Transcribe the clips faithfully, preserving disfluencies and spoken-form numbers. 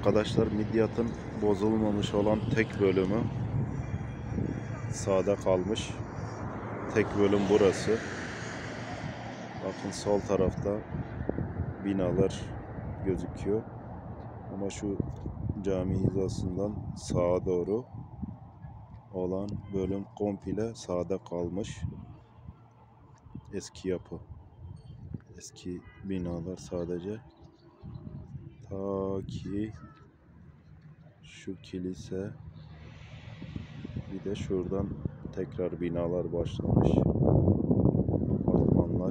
Arkadaşlar, Midyat'ın bozulmamış olan tek bölümü sağda kalmış. Tek bölüm burası. Bakın sol tarafta binalar gözüküyor. Ama şu cami hizasından sağa doğru olan bölüm komple sağda kalmış. Eski yapı. Eski binalar sadece. Ta ki şu kilise, bir de şuradan tekrar binalar başlamış. Apartmanlar.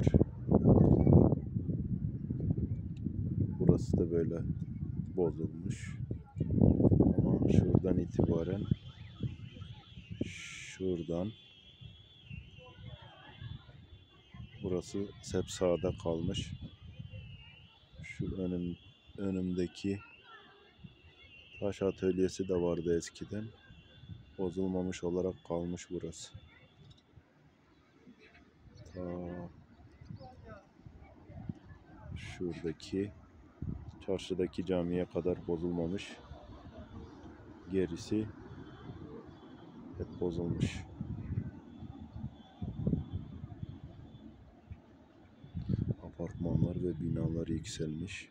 Burası da böyle bozulmuş. Ama şuradan itibaren şuradan burası hep sağda kalmış. Şu önüm önümdeki taş atölyesi de vardı eskiden. Bozulmamış olarak kalmış burası. Ta şuradaki çarşıdaki camiye kadar bozulmamış. Gerisi hep bozulmuş. Apartmanlar ve binalar yükselmiş.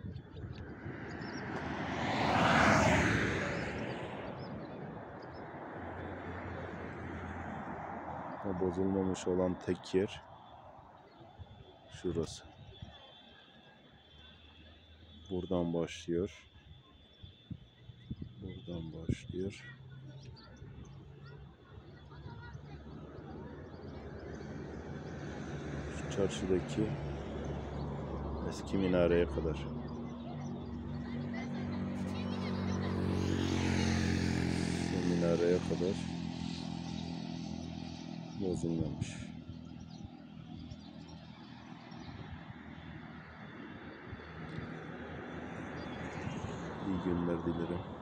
Ama bozulmamış olan tek yer şurası. Buradan başlıyor. Buradan başlıyor. Şu çarşıdaki eski minareye kadar. Bu minareye kadar bozulmamış. İyi günler dilerim.